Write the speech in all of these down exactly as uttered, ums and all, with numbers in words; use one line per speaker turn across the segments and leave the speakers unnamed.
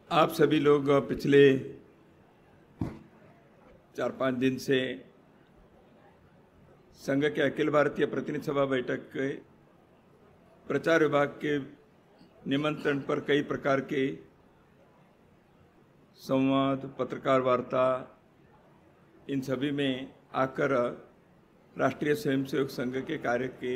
आप सभी लोग पिछले चार पाँच दिन से संघ के अखिल भारतीय प्रतिनिधि सभा बैठक के प्रचार विभाग के निमंत्रण पर कई प्रकार के संवाद, पत्रकार वार्ता, इन सभी में आकर राष्ट्रीय स्वयंसेवक संघ के कार्य के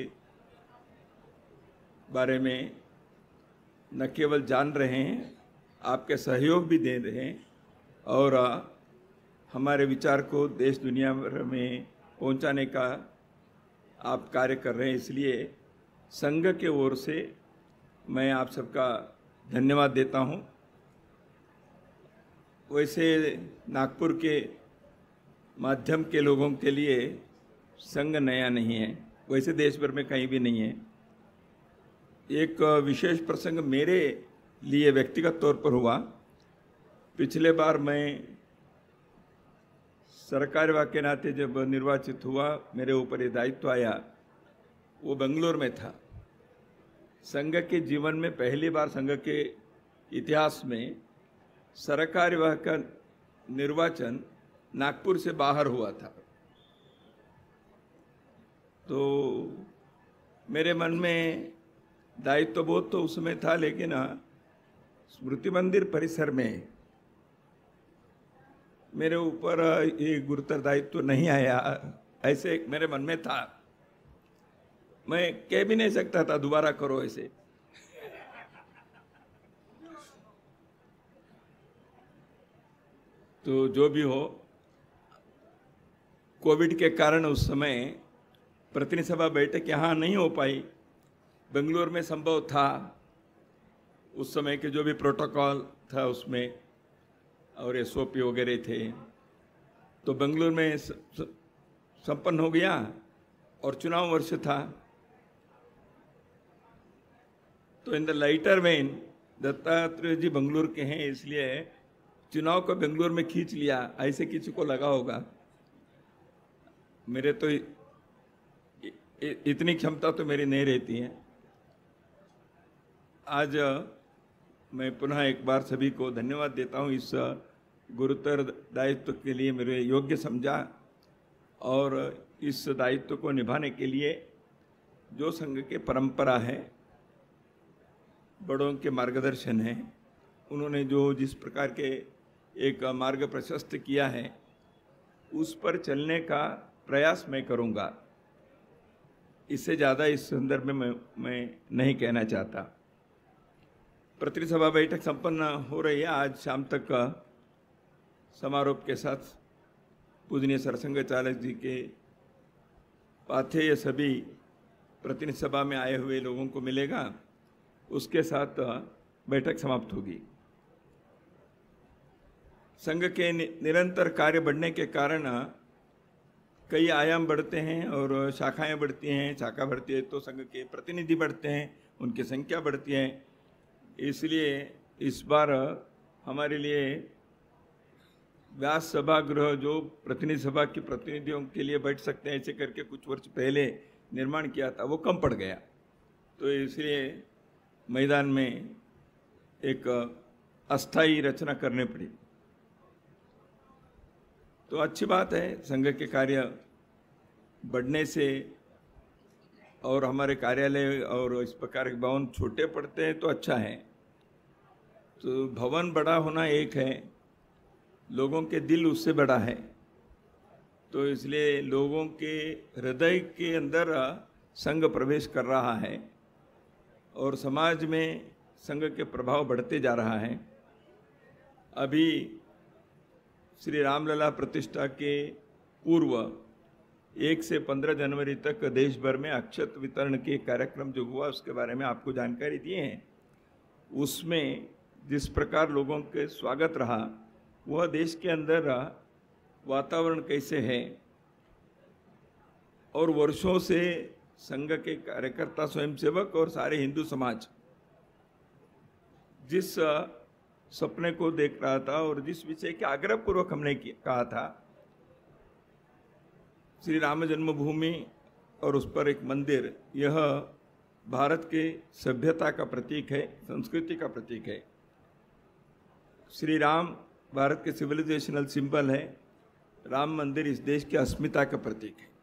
बारे में न केवल जान रहे हैं, आपके सहयोग भी दे रहे हैं और हमारे विचार को देश दुनिया भर में पहुंचाने का आप कार्य कर रहे हैं। इसलिए संघ के ओर से मैं आप सबका धन्यवाद देता हूं। वैसे नागपुर के माध्यम के लोगों के लिए संघ नया नहीं है, वैसे देश भर में कहीं भी नहीं है। एक विशेष प्रसंग मेरे लिए व्यक्तिगत तौर पर हुआ। पिछले बार मैं सरकारी विभाग के नाते जब निर्वाचित हुआ, मेरे ऊपर ये दायित्व आया, वो बेंगलुरु में था। संघ के जीवन में पहली बार संघ के इतिहास में सरकारी विभाग का निर्वाचन नागपुर से बाहर हुआ था। तो मेरे मन में दायित्व बहुत तो उसमें था, लेकिन स्मृति मंदिर परिसर में मेरे ऊपर ये गुरुतर दायित्व नहीं आया, ऐसे मेरे मन में था। मैं कह भी नहीं सकता था दोबारा करो ऐसे। तो जो भी हो, कोविड के कारण उस समय प्रतिनिधि सभा बैठक यहाँ नहीं हो पाई। बेंगलुरु में संभव था, उस समय के जो भी प्रोटोकॉल था उसमें और एस ओ पी वगैरह थे, तो बेंगलुरु में संपन्न हो गया और चुनाव वर्ष था। तो in the lighter vein, Dattatreya ji Bengaluru के हैं, इसलिए चुनाव को बेंगलुरु में खींच लिया, ऐसे किसी को लगा होगा। मेरे तो इतनी क्षमता तो मेरी नहीं रहती है। आज मैं पुनः एक बार सभी को धन्यवाद देता हूं, इस गुरुतर दायित्व के लिए मेरे योग्य समझा और इस दायित्व को निभाने के लिए जो संघ के परंपरा है, बड़ों के मार्गदर्शन है, उन्होंने जो जिस प्रकार के एक मार्ग प्रशस्त किया है, उस पर चलने का प्रयास मैं करूंगा। इससे ज़्यादा इस संदर्भ में मैं, मैं नहीं कहना चाहता। प्रतिनिधि सभा बैठक संपन्न हो रही है। आज शाम तक समारोह के साथ पूजनीय सरसंघ चालक जी के पाथेय सभी प्रतिनिधि सभा में आए हुए लोगों को मिलेगा, उसके साथ बैठक समाप्त होगी। संघ के निरंतर कार्य बढ़ने के कारण कई आयाम बढ़ते हैं और शाखाएं बढ़ती हैं। शाखा बढ़ती है तो संघ के प्रतिनिधि बढ़ते हैं, उनकी संख्या बढ़ती है। इसलिए इस बार हमारे लिए व्यास सभागृह जो प्रतिनिधि सभा के प्रतिनिधियों के लिए बैठ सकते हैं, ऐसे करके कुछ वर्ष पहले निर्माण किया था, वो कम पड़ गया। तो इसलिए मैदान में एक अस्थायी रचना करनी पड़ी। तो अच्छी बात है, संघ के कार्य बढ़ने से और हमारे कार्यालय और इस प्रकार के भवन छोटे पड़ते हैं तो अच्छा है। तो भवन बड़ा होना एक है, लोगों के दिल उससे बड़ा है। तो इसलिए लोगों के हृदय के अंदर संघ प्रवेश कर रहा है और समाज में संघ के प्रभाव बढ़ते जा रहा है। अभी श्री रामलला प्रतिष्ठा के पूर्व एक से पंद्रह जनवरी तक देश भर में अक्षत वितरण के कार्यक्रम जो हुआ, उसके बारे में आपको जानकारी दिए हैं। उसमें जिस प्रकार लोगों के स्वागत रहा, वह देश के अंदर वातावरण कैसे है और वर्षों से संघ के कार्यकर्ता, स्वयंसेवक और सारे हिंदू समाज जिस सपने को देख रहा था और जिस विषय के आग्रह पूर्वक हमने कहा था, श्री राम जन्मभूमि और उस पर एक मंदिर, यह भारत के सभ्यता का प्रतीक है, संस्कृति का प्रतीक है। श्री राम भारत के सिविलाइजेशनल सिंबल है। राम मंदिर इस देश की अस्मिता का प्रतीक है।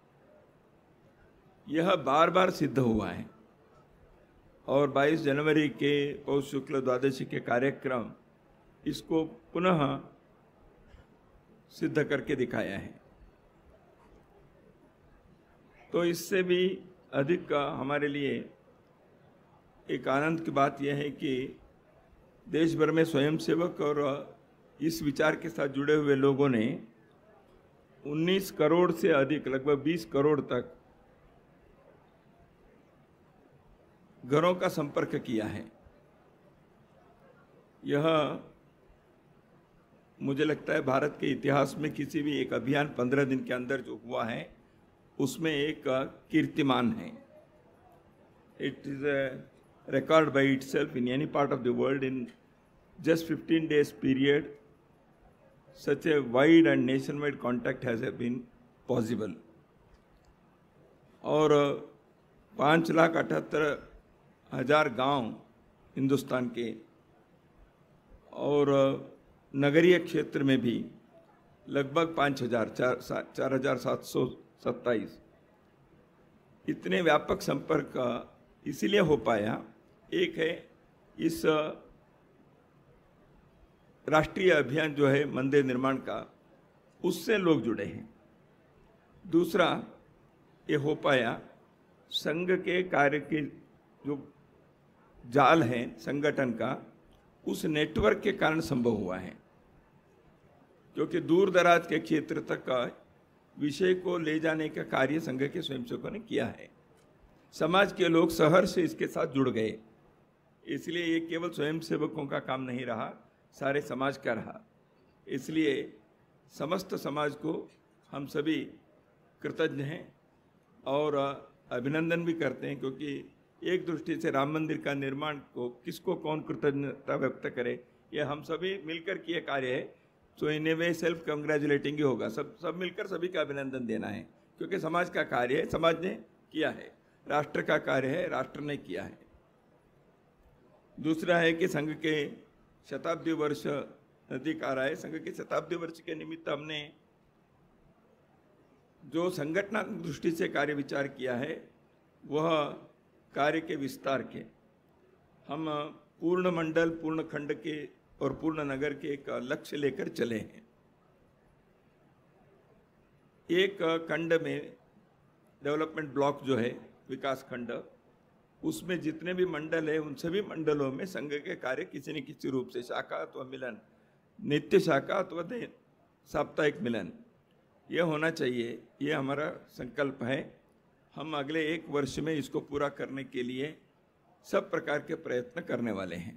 यह बार बार सिद्ध हुआ है और बाईस जनवरी के पौष शुक्ल द्वादशी के कार्यक्रम इसको पुनः सिद्ध करके दिखाया है। तो इससे भी अधिक हमारे लिए एक आनंद की बात यह है कि देश भर में स्वयंसेवक और इस विचार के साथ जुड़े हुए लोगों ने उन्नीस करोड़ से अधिक, लगभग बीस करोड़ तक घरों का संपर्क किया है। यह मुझे लगता है भारत के इतिहास में किसी भी एक अभियान पंद्रह दिन के अंदर जो हुआ है उसमें एक कीर्तिमान है। It is a record by itself in any part of the world. In just fifteen days period, such a wide and nationwide contact has been possible. और पाँच लाख अठहत्तर हजार गांव हिंदुस्तान के और नगरीय क्षेत्र में भी लगभग पाँच हजार चार चार हजार सात सौ सत्ताईस इतने व्यापक संपर्क इसीलिए हो पाया। एक है इस राष्ट्रीय अभियान जो है मंदिर निर्माण का, उससे लोग जुड़े हैं। दूसरा ये हो पाया संघ के कार्य के जो जाल है संगठन का, उस नेटवर्क के कारण संभव हुआ है, क्योंकि दूर दराज के क्षेत्र तक का विषय को ले जाने का कार्य संघ के स्वयंसेवकों ने किया है। समाज के लोग शहर से इसके साथ जुड़ गए, इसलिए ये केवल स्वयंसेवकों का काम नहीं रहा, सारे समाज का रहा। इसलिए समस्त समाज को हम सभी कृतज्ञ हैं और अभिनंदन भी करते हैं, क्योंकि एक दृष्टि से राम मंदिर का निर्माण को किसको कौन कृतज्ञता व्यक्त करे, ये हम सभी मिलकर किए कार्य है। तो इन ए वे सेल्फ कंग्रेचुलेटिंग ही होगा, सब सब मिलकर सभी का अभिनंदन देना है, क्योंकि समाज का कार्य है, समाज ने किया है। राष्ट्र का कार्य है, राष्ट्र ने किया है। दूसरा है कि संघ के शताब्दी वर्ष नजदीक आ रहा है। संघ के शताब्दी वर्ष के निमित्त हमने जो संगठनात्मक दृष्टि से कार्य विचार किया है, वह कार्य के विस्तार के हम पूर्ण मंडल, पूर्ण खंड के और पूर्ण नगर के एक लक्ष्य लेकर चले हैं। एक खंड में डेवलपमेंट ब्लॉक जो है विकास खंड, उसमें जितने भी मंडल है उन सभी मंडलों में संघ के कार्य किसी न किसी रूप से, शाखा अथवा मिलन, नित्य शाखा अथवा साप्ताहिक मिलन, यह होना चाहिए। ये हमारा संकल्प है। हम अगले एक वर्ष में इसको पूरा करने के लिए सब प्रकार के प्रयत्न करने वाले हैं।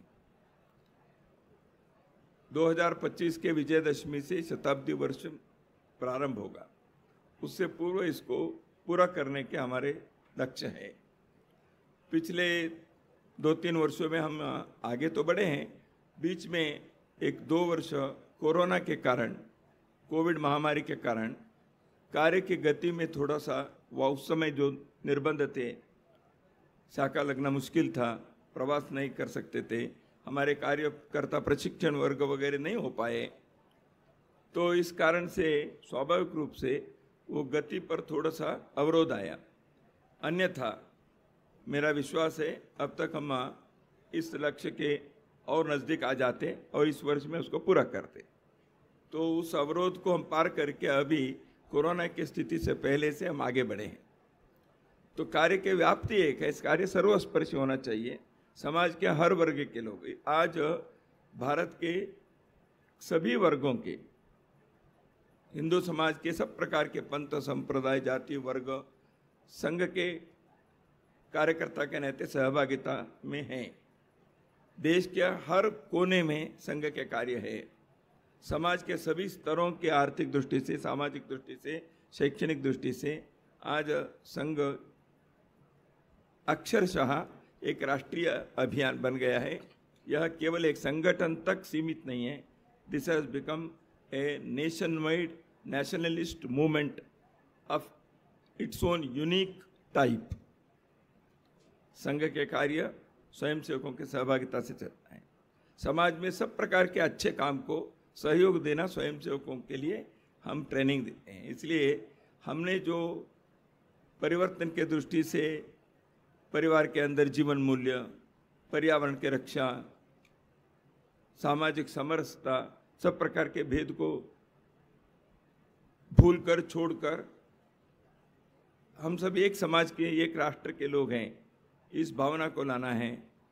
दो हज़ार पच्चीस के विजयदशमी से शताब्दी वर्ष प्रारंभ होगा, उससे पूर्व इसको पूरा करने के हमारे लक्ष्य है। पिछले दो तीन वर्षों में हम आगे तो बढ़े हैं, बीच में एक दो वर्ष कोरोना के कारण, कोविड महामारी के कारण कार्य की गति में थोड़ा सा, वह उस समय जो निर्बंध थे, शाखा लगना मुश्किल था, प्रवास नहीं कर सकते थे, हमारे कार्यकर्ता प्रशिक्षण वर्ग वगैरह नहीं हो पाए, तो इस कारण से स्वाभाविक रूप से वो गति पर थोड़ा सा अवरोध आया। अन्यथा मेरा विश्वास है अब तक हम इस लक्ष्य के और नज़दीक आ जाते और इस वर्ष में उसको पूरा करते। तो उस अवरोध को हम पार करके अभी कोरोना की स्थिति से पहले से हम आगे बढ़े हैं। तो कार्य की व्याप्ति एक है, इस कार्य सर्वस्पर्शी होना चाहिए, समाज के हर वर्ग के लोग। आज भारत के सभी वर्गों के, हिंदू समाज के सब प्रकार के पंथ, संप्रदाय, जाति, वर्ग संघ के कार्यकर्ता के नाते सहभागिता में हैं। देश के हर कोने में संघ के कार्य है। समाज के सभी स्तरों के आर्थिक दृष्टि से, सामाजिक दृष्टि से, शैक्षणिक दृष्टि से आज संघ अक्षरशः एक राष्ट्रीय अभियान बन गया है। यह केवल एक संगठन तक सीमित नहीं है। This has become a nationwide nationalist movement of its own unique type. Sangh के कार्य स्वयंसेवकों की सहभागिता से चलता है। समाज में सब प्रकार के अच्छे काम को सहयोग देना स्वयंसेवकों के लिए हम ट्रेनिंग देते हैं। इसलिए हमने जो परिवर्तन के दृष्टि से परिवार के अंदर जीवन मूल्य, पर्यावरण की रक्षा, सामाजिक समरसता, सब प्रकार के भेद को भूलकर छोड़कर हम सब एक समाज के, एक राष्ट्र के लोग हैं, इस भावना को लाना है।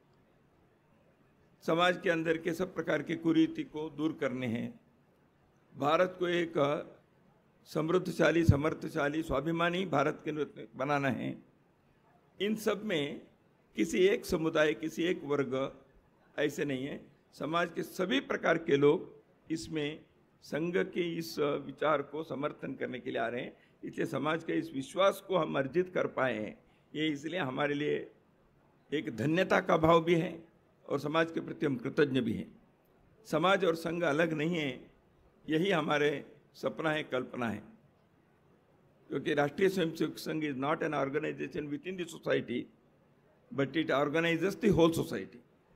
समाज के अंदर के सब प्रकार के कुरीति को दूर करने हैं। भारत को एक समृद्धशाली, समर्थशाली, स्वाभिमानी भारत के बनाना है। इन सब में किसी एक समुदाय, किसी एक वर्ग ऐसे नहीं है, समाज के सभी प्रकार के लोग इसमें संघ के इस विचार को समर्थन करने के लिए आ रहे हैं। इसलिए समाज के इस विश्वास को हम अर्जित कर पाए हैं, ये इसलिए हमारे लिए एक धन्यता का भाव भी है और समाज के प्रति हम कृतज्ञ भी हैं। समाज और संघ अलग नहीं है, यही हमारे सपना है, कल्पना है। क्योंकि Rashtriya Swayamsevak Sangh is not an organisation within the society but it organises the whole society.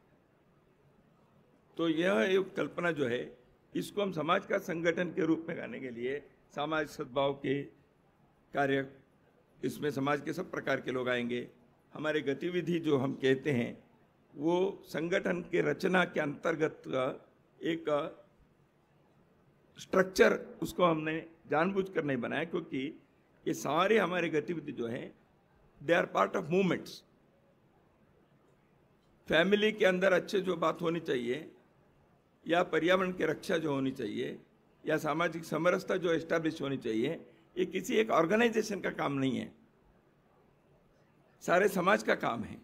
तो यह एक कल्पना जो है, इसको हम समाज का संगठन के रूप में करने के लिए सामाजिक सद्भाव के कार्य, इसमें समाज के सब प्रकार के लोग आएंगे। हमारे गतिविधि जो हम कहते हैं वो संगठन के रचना के अंतर्गत एक स्ट्रक्चर, उसको हमने जानबूझकर नहीं बनाया, क्योंकि ये सारे हमारे गतिविधि जो है they are part of movements. Family के अंदर अच्छे जो बात होनी चाहिए, या पर्यावरण की रक्षा जो होनी चाहिए, या सामाजिक समरसता जो एस्टैब्लिश होनी चाहिए, ये किसी एक ऑर्गेनाइजेशन का काम नहीं है, सारे समाज का काम है।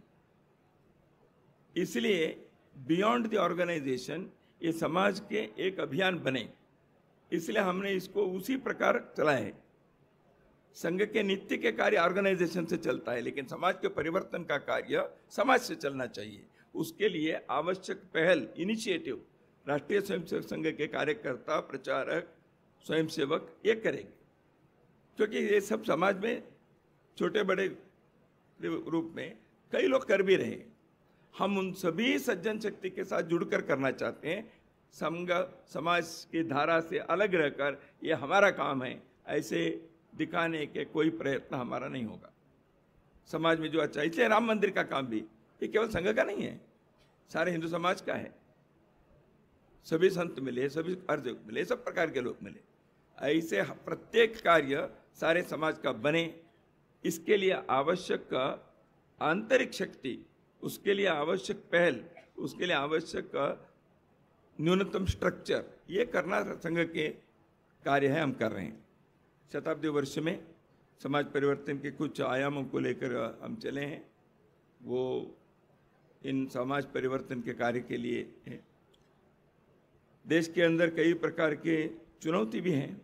इसलिए बियॉन्ड द ऑर्गेनाइजेशन ये समाज के एक अभियान बने, इसलिए हमने इसको उसी प्रकार चलाया है। संघ के नित्य के कार्य ऑर्गेनाइजेशन से चलता है, लेकिन समाज के परिवर्तन का कार्य समाज से चलना चाहिए। उसके लिए आवश्यक पहल, इनिशिएटिव राष्ट्रीय स्वयंसेवक संघ के कार्यकर्ता, प्रचारक, स्वयंसेवक ये करेंगे, क्योंकि ये सब समाज में छोटे बड़े रूप में कई लोग कर भी रहे। हम उन सभी सज्जन शक्ति के साथ जुड़कर करना चाहते हैं। संघ समाज की धारा से अलग रहकर ये हमारा काम है ऐसे दिखाने के कोई प्रयत्न हमारा नहीं होगा। समाज में जो अच्छा, इसलिए राम मंदिर का काम भी ये केवल संघ का नहीं है, सारे हिंदू समाज का है। सभी संत मिले, सभी अर्ज मिले, सब प्रकार के लोग मिले, ऐसे प्रत्येक कार्य सारे समाज का बने। इसके लिए आवश्यक आंतरिक शक्ति, उसके लिए आवश्यक पहल, उसके लिए आवश्यक न्यूनतम स्ट्रक्चर, ये करना संघ के कार्य है, हम कर रहे हैं। शताब्दी वर्ष में समाज परिवर्तन के कुछ आयामों को लेकर हम चले हैं, वो इन समाज परिवर्तन के कार्य के लिए है। देश के अंदर कई प्रकार के चुनौती भी हैं।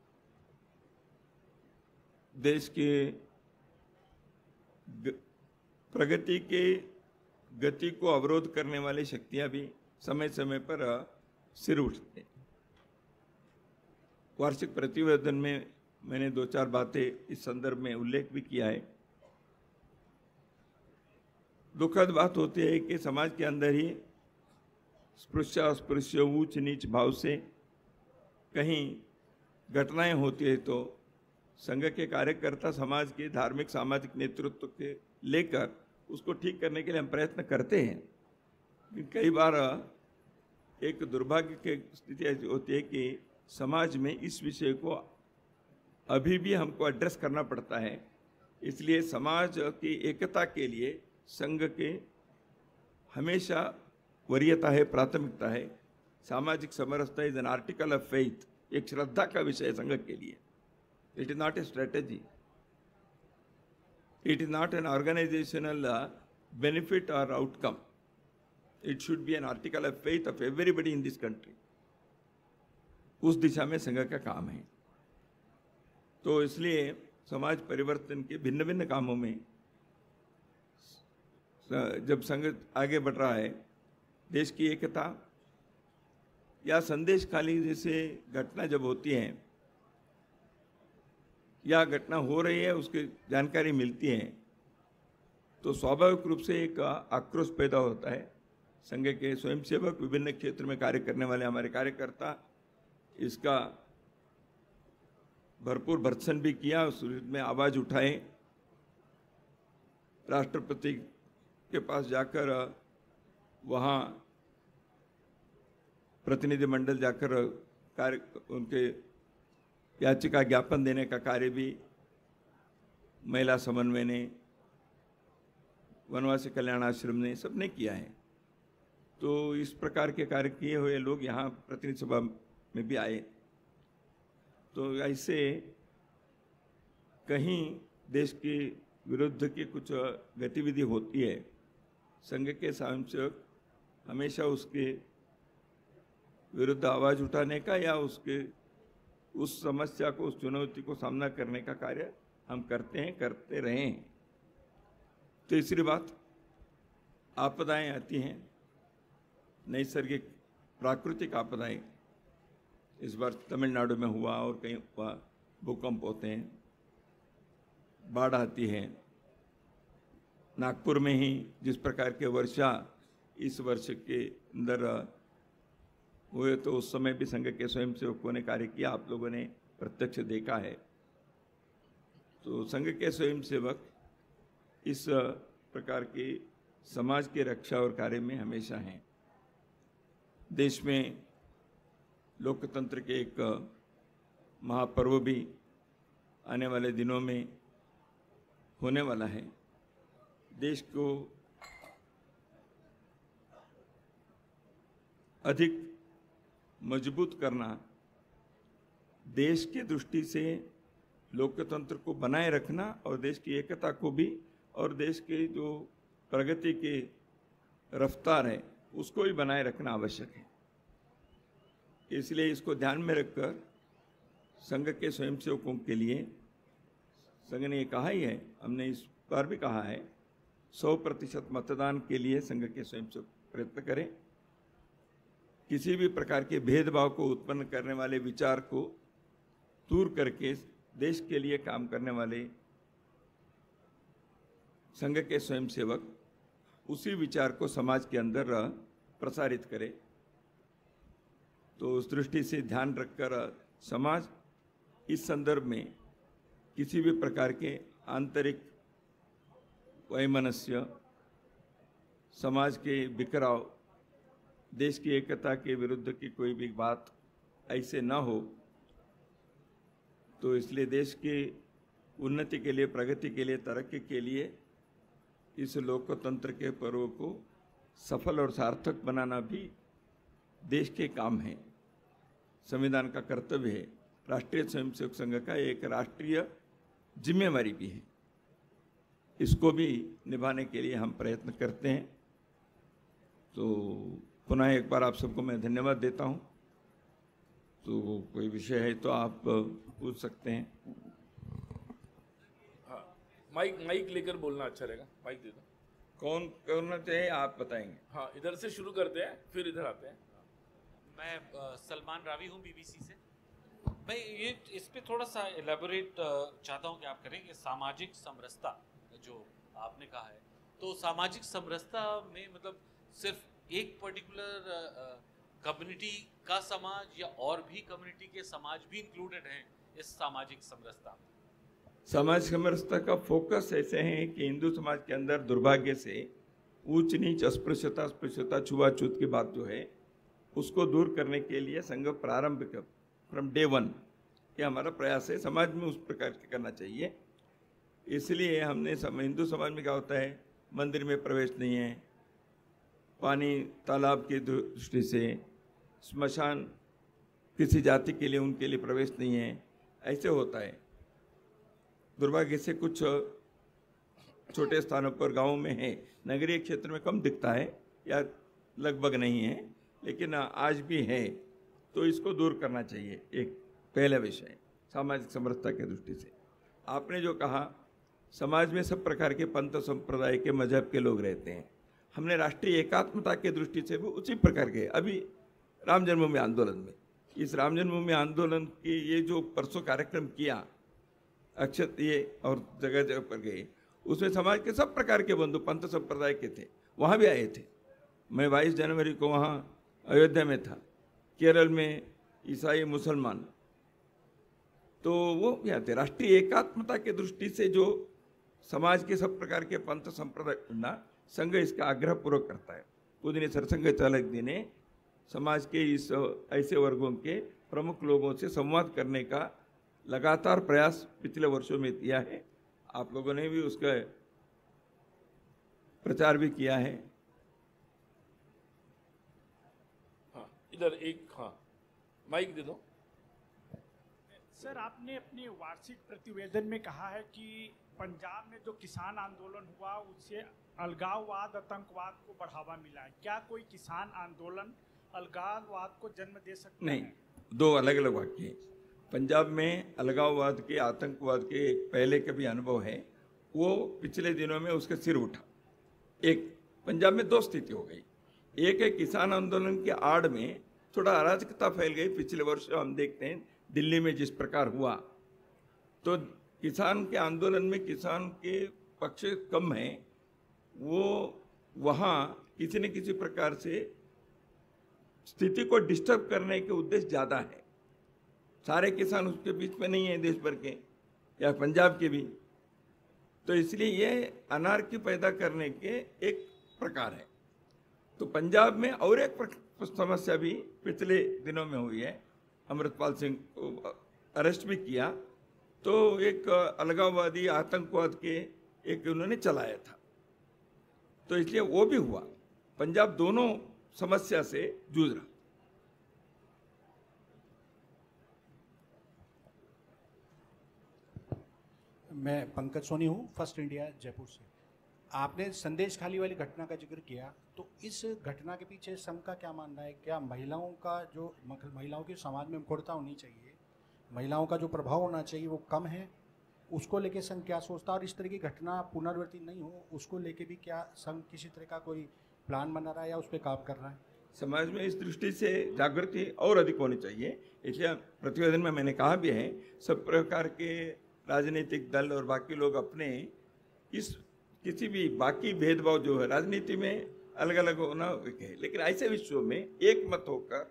देश के प्रगति के गति को अवरोध करने वाली शक्तियां भी समय समय पर सिर उठते हैं। वार्षिक प्रतिवेदन में मैंने दो चार बातें इस संदर्भ में उल्लेख भी किया है। दुखद बात होती है कि समाज के अंदर ही स्पृश्य अस्पृश्य, ऊंच नीच भाव से कहीं घटनाएं होती है तो संघ के कार्यकर्ता समाज के धार्मिक सामाजिक नेतृत्व के लेकर उसको ठीक करने के लिए हम प्रयत्न करते हैं। कई बार एक दुर्भाग्य की स्थिति ऐसी होती है कि समाज में इस विषय को अभी भी हमको एड्रेस करना पड़ता है। इसलिए समाज की एकता के लिए संघ के हमेशा वरीयता है, प्राथमिकता है। सामाजिक समरसता is an article of faith, एक श्रद्धा का विषय संघ के लिए। It is not a strategy, it is not an organisational benefit और outcome, it should be an article of faith of everybody in this country. उस दिशा में संघ का काम है। तो इसलिए समाज परिवर्तन के भिन्न भिन्न कामों में जब संघ आगे बढ़ रहा है, देश की एकता या संदेश खाली जैसे घटना जब होती है या घटना हो रही है उसकी जानकारी मिलती है तो स्वाभाविक रूप से एक आक्रोश पैदा होता है। संघ के स्वयंसेवक, विभिन्न क्षेत्र में कार्य करने वाले हमारे कार्यकर्ता इसका भरपूर भर्त्सन भी किया, उस में आवाज उठाए, राष्ट्रपति के पास जाकर वहाँ प्रतिनिधिमंडल जाकर कार्य उनके याचिका ज्ञापन देने का कार्य भी महिला समन्वय ने, वनवासी कल्याण आश्रम ने, सबने किया है। तो इस प्रकार के कार्य किए हुए लोग यहाँ प्रतिनिधि सभा में भी आए। तो ऐसे कहीं देश के विरुद्ध की कुछ गतिविधि होती है, संघ के स्वयंसेवक हमेशा उसके विरुद्ध आवाज उठाने का या उसके उस समस्या को, उस चुनौती को सामना करने का कार्य हम करते हैं, करते रहे हैं। तीसरी बात, आपदाएं आती हैं, नैसर्गिक प्राकृतिक आपदाएं, इस बार तमिलनाडु में हुआ और कहीं हुआ, भूकंप होते हैं, बाढ़ आती है। नागपुर में ही जिस प्रकार के वर्षा इस वर्ष के अंदर हुए, तो उस समय भी संघ के स्वयंसेवकों ने कार्य किया, आप लोगों ने प्रत्यक्ष देखा है। तो संघ के स्वयंसेवक इस प्रकार के समाज की रक्षा और कार्य में हमेशा हैं। देश में लोकतंत्र के एक महापर्व भी आने वाले दिनों में होने वाला है। देश को अधिक मजबूत करना, देश की दृष्टि से लोकतंत्र को बनाए रखना और देश की एकता को भी, और देश के जो प्रगति की रफ्तार है उसको भी बनाए रखना आवश्यक है। इसलिए इसको ध्यान में रखकर संघ के स्वयंसेवकों के लिए संघ ने ये कहा ही है, हमने इस बार भी कहा है, सौ प्रतिशत मतदान के लिए संघ के स्वयंसेवक प्रयत्न करें। किसी भी प्रकार के भेदभाव को उत्पन्न करने वाले विचार को दूर करके देश के लिए काम करने वाले संघ के स्वयंसेवक उसी विचार को समाज के अंदर प्रसारित करें। तो उस दृष्टि से ध्यान रखकर समाज इस संदर्भ में किसी भी प्रकार के आंतरिक वैमनस्य, समाज के बिखराव, देश की एकता के विरुद्ध की कोई भी बात ऐसे ना हो। तो इसलिए देश की उन्नति के लिए, प्रगति के लिए, तरक्की के लिए इस लोकतंत्र के पर्व को सफल और सार्थक बनाना भी देश के काम है, संविधान का कर्तव्य है, राष्ट्रीय स्वयंसेवक संघ का एक राष्ट्रीय जिम्मेवारी भी है। इसको भी निभाने के लिए हम प्रयत्न करते हैं। तो पुनः एक बार आप सबको मैं धन्यवाद देता हूँ। तो कोई विषय है तो आप पूछ सकते हैं।
हाँ, माइक माइक लेकर बोलना अच्छा रहेगा। माइक दे दो।
कौन करना चाहिए आप बताएंगे?
हाँ, इधर से शुरू करते हैं, फिर इधर आते हैं।
मैं आ, सलमान रावी हूँ बीबीसी से। मैं ये इस पे थोड़ा सा एलेबोरेट चाहता हूँ कि आप करें कि सामाजिक समरसता जो आपने कहा है, तो सामाजिक समरसता में मतलब सिर्फ एक पर्टिकुलर कम्युनिटी का समाज या और भी कम्युनिटी के समाज भी इंक्लूडेड हैं इस सामाजिक समरसता में?
सामाजिक समरसता का फोकस ऐसे है कि हिंदू समाज के अंदर दुर्भाग्य से ऊंच नीच, अस्पृश्यता, स्पृश्यता, छुआछूत की बात जो है उसको दूर करने के लिए संघ प्रारंभ फ्रॉम डे वन ये हमारा प्रयास है। समाज में उस प्रकार के करना चाहिए। इसलिए हमने सम, हिंदू समाज में क्या होता है, मंदिर में प्रवेश नहीं है, पानी तालाब की दृष्टि से, स्मशान किसी जाति के लिए उनके लिए प्रवेश नहीं है, ऐसे होता है। दुर्भाग्य से कुछ छोटे स्थानों पर गाँव में है, नगरीय क्षेत्र में कम दिखता है या लगभग नहीं है, लेकिन आज भी है। तो इसको दूर करना चाहिए, एक पहला विषय सामाजिक समरसता की दृष्टि से। आपने जो कहा, समाज में सब प्रकार के पंथ संप्रदाय के मजहब के लोग रहते हैं। हमने राष्ट्रीय एकात्मता की दृष्टि से भी उसी प्रकार के, अभी राम जन्मभूमि आंदोलन में, इस राम जन्मभूमि आंदोलन की ये जो परसों कार्यक्रम किया, अक्षत ये और जगह जगह पर गए, उसमें समाज के सब प्रकार के बंधु पंथ संप्रदाय के थे, वहाँ भी आए थे। मैं बाईस जनवरी को वहाँ अयोध्या में था, केरल में ईसाई मुसलमान, तो वो क्या थे, राष्ट्रीय एकात्मता की दृष्टि से जो समाज के सब प्रकार के पंथ संप्रदाय ना संघ इसका आग्रह पूर्वक करता है। पूजनीय सरसंघ चालक जी ने समाज के इस ऐसे वर्गों के प्रमुख लोगों से संवाद करने का लगातार प्रयास पिछले वर्षों में किया है। आप लोगों ने भी उसका प्रचार भी किया है।
हाँ, इधर एक, हाँ माइक दे दो।
सर, आपने अपने वार्षिक प्रतिवेदन में कहा है कि पंजाब में जो किसान आंदोलन हुआ उससे अलगाववाद, आतंकवाद को बढ़ावा मिला है। क्या कोई किसान आंदोलन अलगाववाद को जन्म दे सकता
नहीं,
है?
दो अलग अलग वाक्य हैं। पंजाब में अलगाववाद के, आतंकवाद के एक पहले के भी अनुभव है, वो पिछले दिनों में उसका सिर उठा। एक पंजाब में दो स्थिति हो गई। एक है किसान आंदोलन के आड़ में थोड़ा अराजकता फैल गई। पिछले वर्ष हम देखते हैं दिल्ली में जिस प्रकार हुआ, तो किसान के आंदोलन में किसान के पक्ष कम है, वो वहाँ किसी न किसी प्रकार से स्थिति को डिस्टर्ब करने के उद्देश्य ज़्यादा है। सारे किसान उसके बीच में नहीं है, देश भर के या पंजाब के भी, तो इसलिए ये अनार्की पैदा करने के एक प्रकार है। तो पंजाब में और एक समस्या भी पिछले दिनों में हुई है। अमृतपाल सिंह को अरेस्ट भी किया, तो एक अलगाववादी आतंकवाद के एक उन्होंने चलाया था, तो इसलिए वो भी हुआ। पंजाब दोनों समस्या से जूझ रहा।
मैं पंकज सोनी हूँ, फर्स्ट इंडिया जयपुर से। आपने संदेश खाली वाली घटना का जिक्र किया, तो इस घटना के पीछे संघ का क्या मानना है? क्या महिलाओं का जो महिलाओं की समाज में मुखरता होनी चाहिए, महिलाओं का जो प्रभाव होना चाहिए वो कम है, उसको लेके संघ क्या सोचता है? और इस तरह की घटना पुनरावृत्ति नहीं हो उसको लेके भी क्या संघ किसी तरह का कोई प्लान बना रहा है या उस पर काम कर रहा है?
समाज में इस दृष्टि से जागृति और अधिक होनी चाहिए। इसलिए प्रतिवेदन में मैंने कहा भी है, सब प्रकार के राजनीतिक दल और बाकी लोग अपने इस किसी भी बाकी भेदभाव जो है राजनीति में अलग अलग होना है, लेकिन ऐसे विषयों में एक मत होकर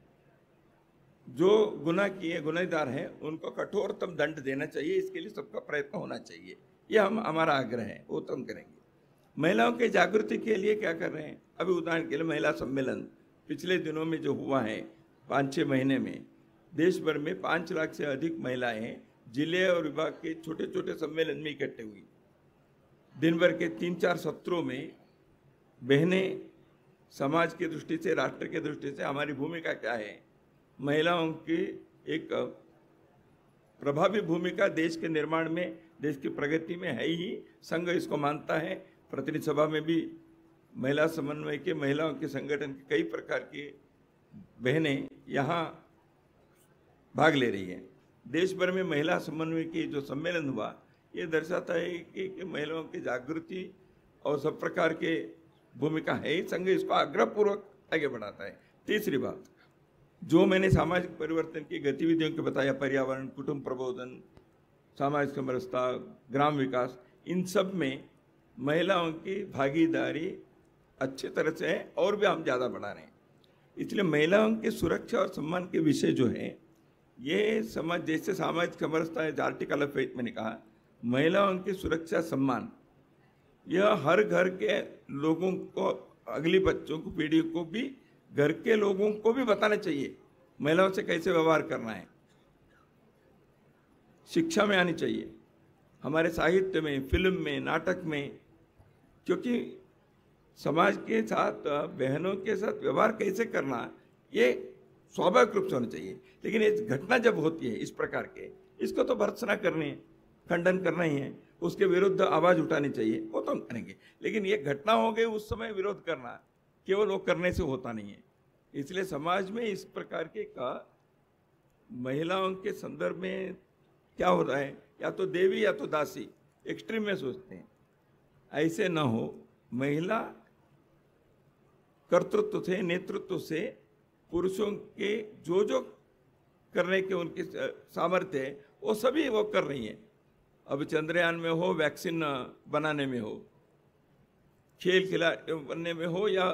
जो गुनाह किए गुनहगार हैं उनको कठोरतम दंड देना चाहिए। इसके लिए सबका प्रयत्न होना चाहिए, यह हम हमारा आग्रह है, वो तो हम करेंगे। महिलाओं के जागृति के लिए क्या कर रहे हैं? अभी उदाहरण के लिए महिला सम्मेलन पिछले दिनों में जो हुआ है, पाँच छः महीने में देश भर में पाँच लाख से अधिक महिलाएं जिले और विभाग के छोटे छोटे सम्मेलन में इकट्ठे हुई। दिन भर के तीन चार सत्रों में बहनें समाज की दृष्टि से, राष्ट्र की दृष्टि से हमारी भूमिका क्या है, महिलाओं की एक प्रभावी भूमिका देश के निर्माण में, देश की प्रगति में है ही। संघ इसको मानता है। प्रतिनिधि सभा में भी महिला समन्वय के, महिलाओं के संगठन के कई प्रकार की बहनें यहाँ भाग ले रही हैं। देश भर में महिला समन्वय की जो सम्मेलन हुआ, ये दर्शाता है कि, कि महिलाओं की जागृति और सब प्रकार के भूमिका है ही। संघ इसको आग्रहपूर्वक आगे बढ़ाता है। तीसरी बात, जो मैंने सामाजिक परिवर्तन की गतिविधियों के बताया, पर्यावरण, कुटुंब प्रबोधन, सामाजिक समरसता, ग्राम विकास, इन सब में महिलाओं की भागीदारी अच्छी तरह से है और भी हम ज़्यादा बढ़ा रहे हैं। इसलिए महिलाओं की सुरक्षा और सम्मान के विषय जो है, ये समाज जैसे सामाजिक समरसता है, आर्टिकल ऑफ फेथ मैंने कहा, महिलाओं की सुरक्षा सम्मान, यह हर घर के लोगों को, अगली बच्चों को, पीढ़ी को भी, घर के लोगों को भी बताना चाहिए महिलाओं से कैसे व्यवहार करना है। शिक्षा में आनी चाहिए, हमारे साहित्य में, फिल्म में, नाटक में, क्योंकि समाज के साथ, बहनों के साथ व्यवहार कैसे करना ये स्वाभाविक रूप से होना चाहिए। लेकिन ये घटना जब होती है इस प्रकार के, इसको तो भर्त्सना करनी है, खंडन करना ही है, उसके विरुद्ध आवाज़ उठानी चाहिए, वो तो हम करेंगे। लेकिन ये घटना हो गई, उस समय विरोध करना केवल वो करने से होता नहीं है। इसलिए समाज में इस प्रकार के का महिलाओं के संदर्भ में क्या होता है, या तो देवी या तो दासी, एक्सट्रीम में सोचते हैं। ऐसे न हो, महिला कर्तृत्व से, नेतृत्व से, पुरुषों के जो जो करने के उनके सामर्थ्य है वो सभी वो कर रही हैं। अब चंद्रयान में हो, वैक्सीन बनाने में हो, खेल खिला बनने में हो, या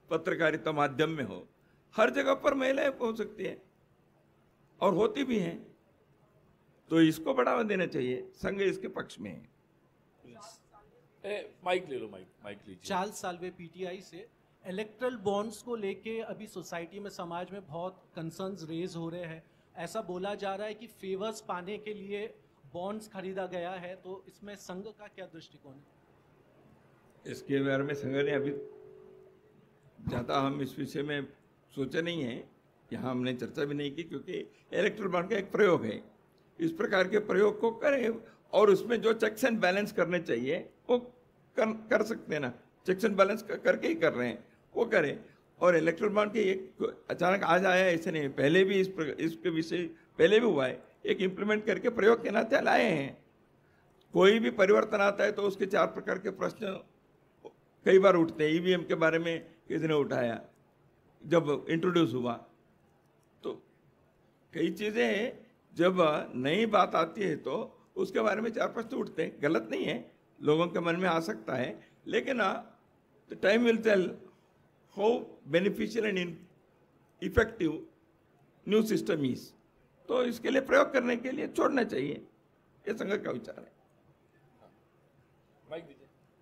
पत्रकारिता माध्यम में हो, हर जगह पर महिलाएं पहुंच सकती हैं और होती भी हैं। तो इसको बढ़ावा देना चाहिए, संघ इसके पक्ष में है।
ए, माइक ले लो, माइक माइक लीजिए।
चार्ल्स साल्वे पीटीआई से। इलेक्ट्रल बॉन्ड्स को लेके अभी सोसाइटी में, समाज में बहुत कंसर्न्स रेज हो रहे हैं। ऐसा बोला जा रहा है कि फेवर्स पाने के लिए बॉन्ड्स खरीदा गया है, तो इसमें संघ का क्या दृष्टिकोण है?
इसके बारे में संघ ने अभी ज़्यादा हम इस विषय में सोचे नहीं है, यहाँ हमने चर्चा भी नहीं की, क्योंकि इलेक्ट्रल बॉन्ड का एक प्रयोग है। इस प्रकार के प्रयोग को करें और उसमें जो चेक्स एंड बैलेंस करने चाहिए वो कर, कर सकते हैं ना। चेक्स एंड बैलेंस कर, करके ही कर रहे हैं, वो करें। और इलेक्ट्रल बॉन्ड के एक अचानक आज आया ऐसे नहीं, पहले भी इस इसके विषय पहले भी हुआ है, एक इम्प्लीमेंट करके प्रयोग के नाते लाए हैं। कोई भी परिवर्तन आता है तो उसके चार प्रकार के प्रश्न कई बार उठते हैं। ईवीएम के बारे में किसने उठाया जब इंट्रोड्यूस हुआ, तो कई चीज़ें जब नई बात आती है तो उसके बारे में चार प्रश्न उठते हैं। गलत नहीं है, लोगों के मन में आ सकता है, लेकिन time will tell how beneficial and effective new system is. तो इसके लिए प्रयोग करने के लिए छोड़ना चाहिए, ये संघ का विचार है।
माइक दीजिए।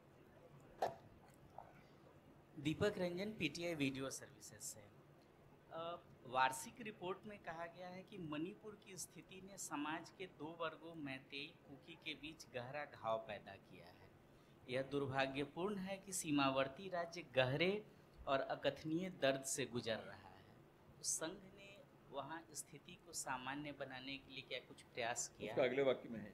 Deepak Ranjan, PTI video services से। अ, वार्षिक रिपोर्ट में कहा गया है कि मणिपुर की स्थिति ने समाज के दो वर्गों मैतेई कुकी के बीच गहरा घाव पैदा किया है। यह दुर्भाग्यपूर्ण है कि सीमावर्ती राज्य गहरे और अकथनीय दर्द से गुजर रहा है। तो संघ ने वहाँ स्थिति को सामान्य बनाने के लिए क्या कुछ प्रयास किया?
उसका अगले वाक्य में है,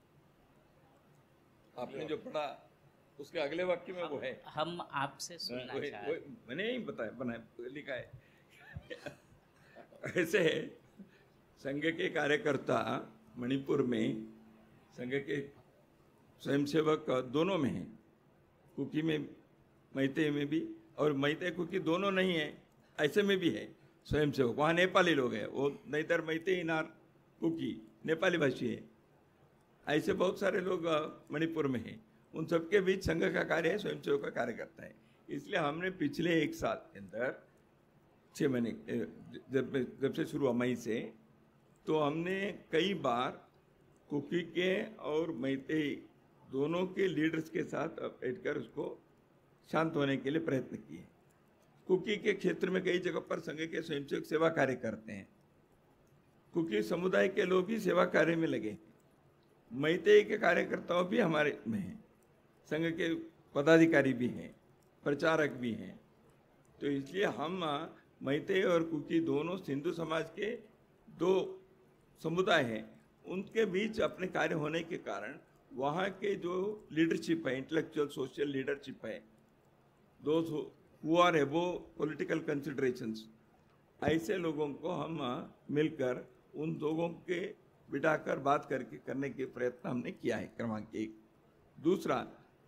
आपने जो पढ़ा उसके अगले वाक्य में वो है।
हम आपसे सुनना
वही-
चाहते
वही- मैंने नहीं बताया, बनाया, लिखा है। ऐसे संघ के कार्यकर्ता मणिपुर में, संघ के स्वयंसेवक दोनों में हैं, कुकी में, मैते में भी, और मैते कुकी दोनों नहीं है, ऐसे में भी है स्वयंसेवक। वहाँ नेपाली लोग हैं, वो नैतर मैते नार कुकी नेपाली भाषी है। ऐसे बहुत सारे लोग मणिपुर में हैं। उन सबके बीच संघ का कार्य है, स्वयंसेवक का कार्य करता है। इसलिए हमने पिछले एक साल के अंदर छः महीने जब जब से शुरू हुआ मई से, तो हमने कई बार कुकी के और मैतेई दोनों के लीडर्स के साथ बैठकर उसको शांत होने के लिए प्रयत्न किए। कुकी के क्षेत्र में कई जगह पर संघ के स्वयंसेवक सेवा कार्य करते हैं। कुकी समुदाय के लोग भी सेवा कार्य में लगे। मैतेई के कार्यकर्ताओं भी हमारे में हैं, संघ के पदाधिकारी भी हैं, प्रचारक भी हैं। तो इसलिए हम मैतेई और कुकी दोनों सिंधु समाज के दो समुदाय हैं, उनके बीच अपने कार्य होने के कारण वहाँ के जो लीडरशिप है, इंटेलेक्चुअल सोशल लीडरशिप है, those who are above political considerations, ऐसे लोगों को हम मिलकर उन लोगों के बिठाकर बात करके करने के प्रयत्न हमने किया है, क्रमांक एक। दूसरा,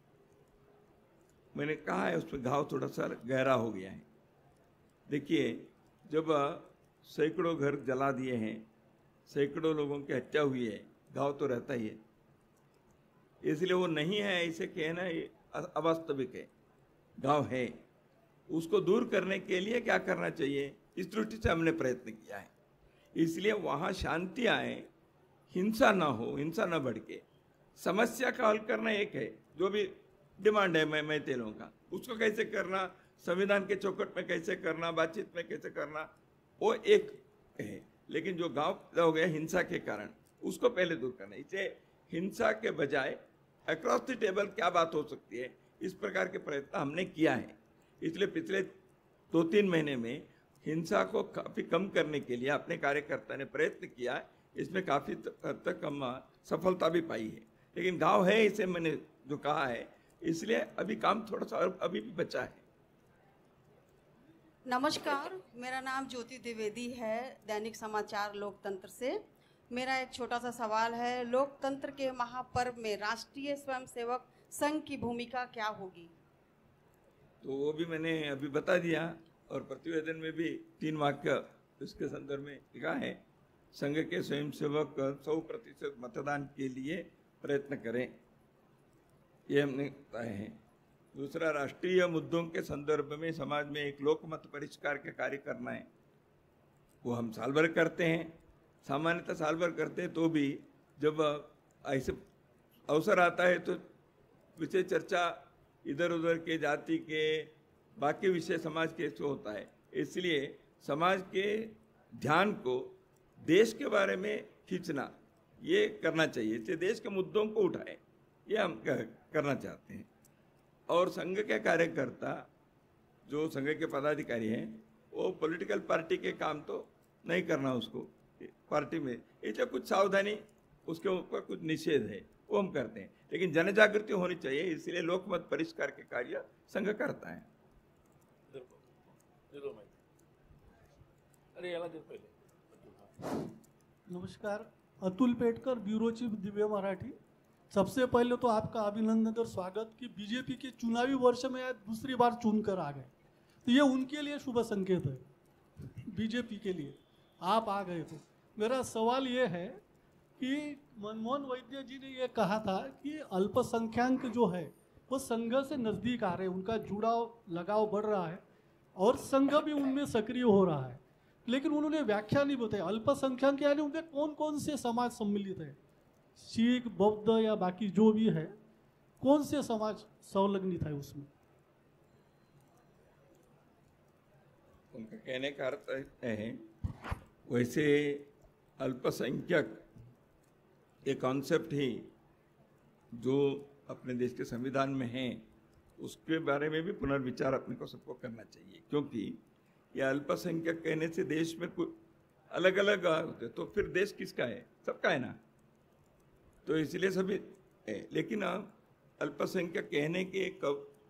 मैंने कहा है उसमें घाव थोड़ा सा गहरा हो गया है। देखिए, जब सैकड़ों घर जला दिए हैं, सैकड़ों लोगों की हत्या हुई है, घाव तो रहता ही है। इसलिए वो नहीं है ऐसे कहना ये अवास्तविक है, घाव है। उसको दूर करने के लिए क्या करना चाहिए, इस दृष्टि से हमने प्रयत्न किया है। इसलिए वहाँ शांति आए, हिंसा ना हो, हिंसा ना बढ़ के समस्या का हल करना एक है। जो भी डिमांड है मैं मैं तेलों का, उसको कैसे करना, संविधान के चौखट में कैसे करना, बातचीत में कैसे करना, वो एक है। लेकिन जो गांव पैदा हो गया हिंसा के कारण, उसको पहले दूर करना। इसे हिंसा के बजाय अक्रॉस द टेबल क्या बात हो सकती है, इस प्रकार के प्रयत्न हमने किया है। इसलिए पिछले दो तीन महीने में हिंसा को काफ़ी कम करने के लिए अपने कार्यकर्ता ने प्रयत्न किया है। इसमें काफ़ी हद तक हम सफलता भी पाई है। लेकिन गांव है, इसे मैंने जो कहा है, इसलिए अभी काम थोड़ा सा अभी भी बचा है।
नमस्कार, मेरा नाम ज्योति द्विवेदी है, दैनिक समाचार लोकतंत्र से। मेरा एक छोटा सा सवाल है, लोकतंत्र के महापर्व में राष्ट्रीय स्वयंसेवक संघ की भूमिका क्या होगी?
तो वो भी मैंने अभी बता दिया, और प्रतिवेदन में भी तीन वाक्य इसके संदर्भ में लिखा है। संघ के स्वयंसेवक सौ प्रतिशत मतदान के लिए प्रयत्न करें, ये हमने बताए हैं। दूसरा, राष्ट्रीय मुद्दों के संदर्भ में समाज में एक लोकमत परिष्कार के कार्य करना है, वो हम साल भर करते हैं। सामान्यतः साल भर करते हैं, तो भी जब ऐसे अवसर आता है तो विषय चर्चा इधर उधर के जाति के बाकी विषय समाज के से होता है। इसलिए समाज के ध्यान को देश के बारे में खींचना ये करना चाहिए, इसलिए देश के मुद्दों को उठाए, ये हम करना चाहते हैं। और संघ के कार्यकर्ता जो संघ के पदाधिकारी हैं वो पॉलिटिकल पार्टी के काम तो नहीं करना उसको पार्टी में, इसलिए कुछ सावधानी, उसके ऊपर कुछ निषेध है वो हम करते हैं, लेकिन जन जागृति होनी चाहिए, इसलिए लोकमत परिष्कार के कार्य संघ करता है।
अरे याला दे पहिले।
नमस्कार, अतुल पेटकर, ब्यूरो चीफ दिव्य मराठी। सबसे पहले तो आपका अभिनंदन और स्वागत कि बीजेपी के चुनावी वर्ष में आज दूसरी बार चुनकर आ गए, तो ये उनके लिए शुभ संकेत है, बीजेपी के लिए आप आ गए। तो मेरा सवाल ये है कि मनमोहन वैद्य जी ने ये कहा था कि अल्पसंख्यक जो है वो संघ से नज़दीक आ रहे हैं, उनका जुड़ाव लगाव बढ़ रहा है और संघ भी उनमें सक्रिय हो रहा है, लेकिन उन्होंने व्याख्या नहीं बताई अल्पसंख्यक यानी उनमें कौन कौन से समाज सम्मिलित है, सिख, बौद्ध या बाकी जो भी है, कौन से समाज संलग्नित है उसमें।
उनका कहने का अर्थ है, वैसे अल्पसंख्यक ये कॉन्सेप्ट ही जो अपने देश के संविधान में है उसके बारे में भी पुनर्विचार अपने को सबको करना चाहिए, क्योंकि ये अल्पसंख्यक कहने से देश में कुछ अलग अलग होते तो फिर देश किसका है, सबका है ना, तो इसलिए सभी है। लेकिन अल्पसंख्यक कहने के एक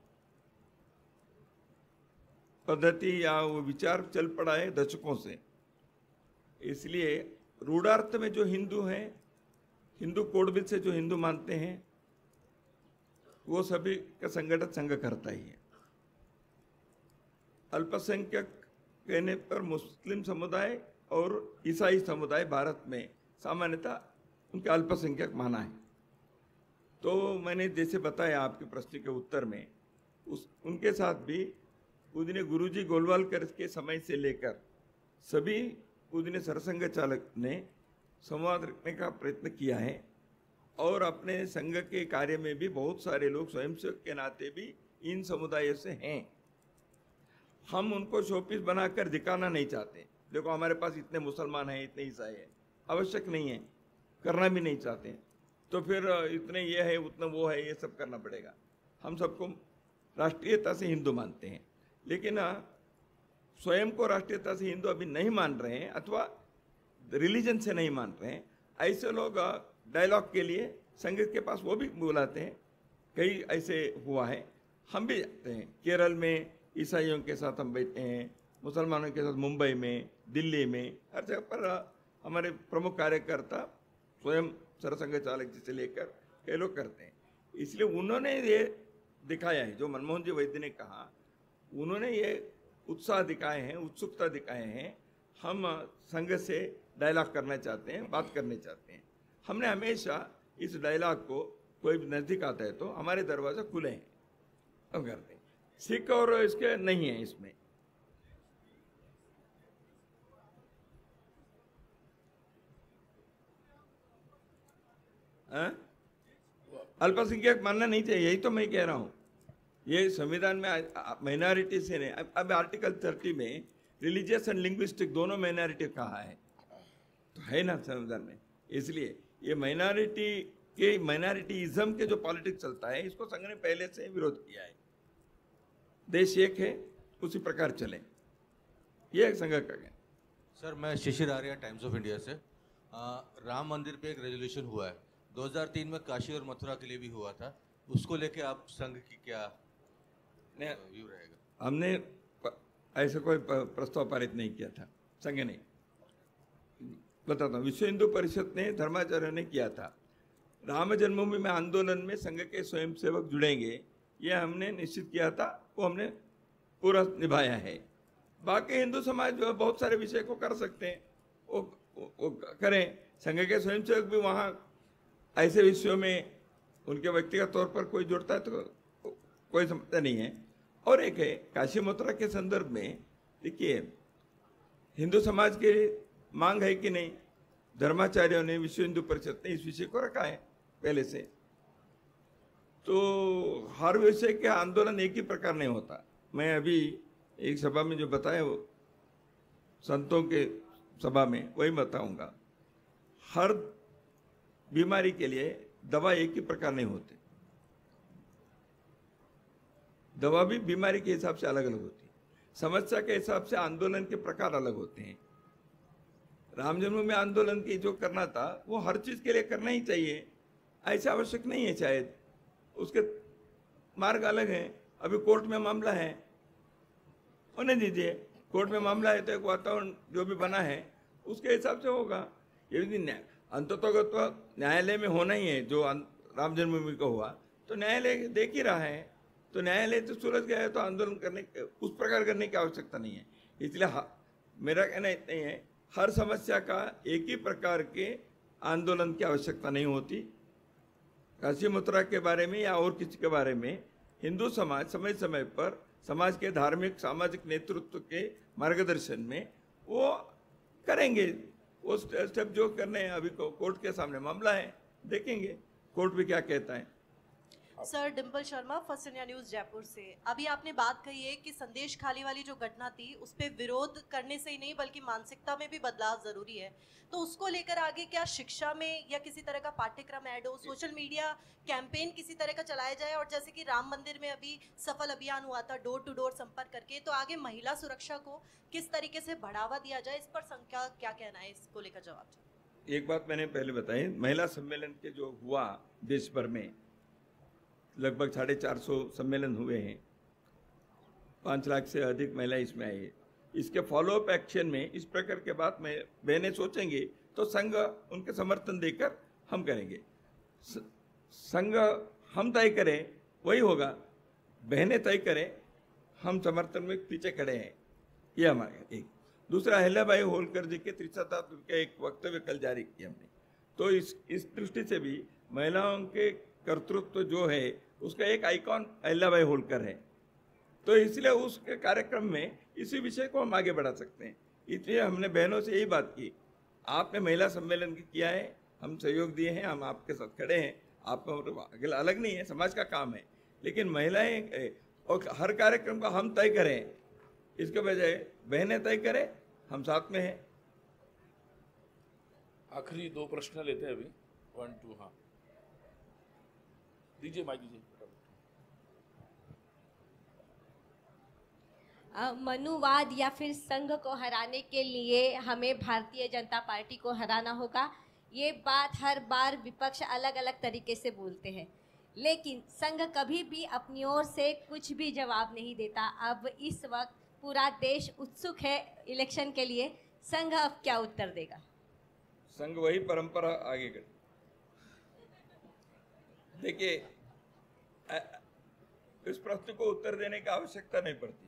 पद्धति या वो विचार चल पड़ा है दशकों से, इसलिए रूढ़ार्थ में जो हिंदू हैं, हिंदू कोडबिल से जो हिंदू मानते हैं, वो सभी का संगठन संघ करता ही है। अल्पसंख्यक कहने पर मुस्लिम समुदाय और ईसाई समुदाय भारत में सामान्यतः उनके अल्पसंख्यक माना है। तो मैंने जैसे बताया आपके प्रश्न के उत्तर में, उस उनके साथ भी पूजनीय गुरुजी गोलवालकर के समय से लेकर सभी पूजनीय सरसंघ चालक ने संवाद रखने का प्रयत्न किया है, और अपने संघ के कार्य में भी बहुत सारे लोग स्वयंसेवक के नाते भी इन समुदायों से हैं। हम उनको शोपीस बनाकर दिखाना नहीं चाहते, देखो हमारे पास इतने मुसलमान हैं, इतने ईसाई हैं, आवश्यक नहीं है, करना भी नहीं चाहते, तो फिर इतने ये है उतना वो है, ये सब करना पड़ेगा। हम सबको राष्ट्रीयता से हिंदू मानते हैं, लेकिन स्वयं को राष्ट्रीयता से हिंदू अभी नहीं मान रहे हैं अथवा रिलीजन से नहीं मान रहे हैं, ऐसे लोग डायलॉग के लिए संघ के पास वो भी बुलाते हैं। कई ऐसे हुआ है, हम भी जाते हैं, केरल में ईसाइयों के साथ हम बैठे हैं, मुसलमानों के साथ मुंबई में, दिल्ली में, हर जगह पर हमारे प्रमुख कार्यकर्ता स्वयं सरसंघ चालक जी से लेकर कई लोग करते हैं। इसलिए उन्होंने ये दिखाया है, जो मनमोहन जी वैद्य ने कहा, उन्होंने ये उत्साह दिखाए हैं, उत्सुकता दिखाए हैं, हम संघ से डायलॉग करना चाहते हैं, बात करने चाहते हैं। हमने हमेशा इस डायलॉग को, कोई नज़दीक आता है तो हमारे दरवाजे खुले हैं, हम करते हैं। सिख और इसके नहीं है इसमें। अल्पसंख्यक मानना नहीं चाहिए, यही तो मैं कह रहा हूँ। ये संविधान में माइनॉरिटी से नहीं, अब आर्टिकल थर्टी में रिलीजियस एंड लिंग्विस्टिक दोनों माइनॉरिटी कहा है, तो है ना संविधान में। इसलिए ये माइनॉरिटी के माइनॉरिटीइज्म के जो पॉलिटिक्स चलता है, इसको संघ ने पहले से विरोध किया है। देश एक है, उसी प्रकार चले, ये संघ का है।
सर, मैं Shishir Arya, Times of India से। आ, राम मंदिर पे एक रेजोल्यूशन हुआ है, दो हज़ार तीन में काशी और मथुरा के लिए भी हुआ था, उसको लेके आप संघ की क्या व्यू रहेगा?
हमने ऐसा कोई प्रस्ताव पारित नहीं किया था, संघ ने। बताता हूँ, विश्व हिंदू परिषद ने, धर्माचार्य ने किया था। राम जन्मभूमि में आंदोलन में संघ के स्वयंसेवक जुड़ेंगे, ये हमने निश्चित किया था, वो हमने पूरा निभाया है। बाकी हिंदू समाज जो बहुत सारे विषय को कर सकते हैं, वो, वो, वो करें। संघ के स्वयंसेवक भी वहाँ ऐसे विषयों में उनके व्यक्तिगत तौर पर कोई जुड़ता है तो कोई समस्या नहीं है। और एक है काशी मथुरा के संदर्भ में, देखिए हिंदू समाज के मांग है कि नहीं, धर्माचार्यों ने, विश्व हिंदू परिषद ने इस विषय को रखा है पहले से। तो हर विषय के आंदोलन एक ही प्रकार नहीं होता। मैं अभी एक सभा में जो बताया वो संतों के सभा में वही बताऊंगा। हर बीमारी के लिए दवा एक ही प्रकार नहीं होती, दवा भी बीमारी के हिसाब से अलग अलग होती है, समस्या के हिसाब से आंदोलन के प्रकार अलग होते हैं। राम जन्मभूमि आंदोलन की जो करना था वो हर चीज के लिए करना ही चाहिए, ऐसा आवश्यक नहीं है, शायद उसके मार्ग अलग हैं। अभी कोर्ट में मामला है, होने दीजिए, कोर्ट में मामला है तो एक वातावरण जो भी बना है उसके हिसाब से होगा। यदि न्याय अंततः न्यायालय में होना ही है, जो राम जन्मभूमि का हुआ तो न्यायालय देख ही रहा है, तो न्यायालय तो सुलझ गया है, तो आंदोलन करने उस प्रकार करने की आवश्यकता नहीं है। इसलिए मेरा कहना इतना ही है, हर समस्या का एक ही प्रकार के आंदोलन की आवश्यकता नहीं होती। काशी मथुरा के बारे में या और किसी के बारे में हिंदू समाज समय समय पर समाज के धार्मिक सामाजिक नेतृत्व के मार्गदर्शन में वो करेंगे, वो स्टेप जो करने हैं। अभी को कोर्ट के सामने मामला है, देखेंगे कोर्ट भी क्या कहता है।
Sir, Dimple Sharma, First India News Jaipur से। अभी आपने बात कही है कि संदेश खाली वाली जो घटना थी उस पर विरोध करने से ही नहीं बल्कि मानसिकता में भी बदलाव जरूरी है, तो उसको लेकर आगे क्या शिक्षा में या किसी तरह का पाठ्यक्रम ऐड हो, सोशल मीडिया कैंपेन किसी तरह का चलाया जाए, और जैसे कि राम मंदिर में अभी सफल अभियान हुआ था डोर टू डोर संपर्क करके, तो आगे महिला सुरक्षा को किस तरीके से बढ़ावा दिया जाए, इस पर संख्या क्या कहना है, इसको लेकर जवाब।
एक बात मैंने पहले बताई, महिला सम्मेलन के जो हुआ देश भर में लगभग साढ़े चार सौ सम्मेलन हुए हैं, पाँच लाख से अधिक महिलाएं इसमें आई है। इसके फॉलोअप एक्शन में इस प्रकार के बात में बहनें सोचेंगे तो संघ उनके समर्थन देकर हम करेंगे। संघ हम तय करें वही होगा, बहनें तय करें, हम समर्थन में पीछे खड़े हैं, ये हमारा एक। दूसरा, अहिल्याबाई होलकर जी के त्रिशताब्दी का एक वक्तव्य कल जारी किया हमने, तो इस इस दृष्टि से भी महिलाओं के कर्तृत्व जो है उसका एक आइकॉन अहिल्याबाई होलकर है, तो इसलिए उसके कार्यक्रम में इसी विषय को हम आगे बढ़ा सकते हैं। इसलिए हमने बहनों से यही बात की, आपने महिला सम्मेलन किया है, हम सहयोग दिए हैं, हम आपके साथ खड़े हैं, आप अगला अलग नहीं है, समाज का काम है, लेकिन महिलाएं और हर कार्यक्रम का हम तय करें, इसके बजाय बहनें तय करें, हम साथ में हैं।
आखिरी दो प्रश्न लेते हैं अभी, वन टू। हाँ दीजिए, माइक दीजिए।
मनुवाद या फिर संघ को हराने के लिए हमें भारतीय जनता पार्टी को हराना होगा, ये बात हर बार विपक्ष अलग अलग तरीके से बोलते हैं, लेकिन संघ कभी भी अपनी ओर से कुछ भी जवाब नहीं देता। अब इस वक्त पूरा देश उत्सुक है इलेक्शन के लिए, संघ अब क्या उत्तर देगा?
संघ वही परंपरा आगे कर। देखिए, इस प्रश्न को उत्तर देने की आवश्यकता नहीं पड़ती।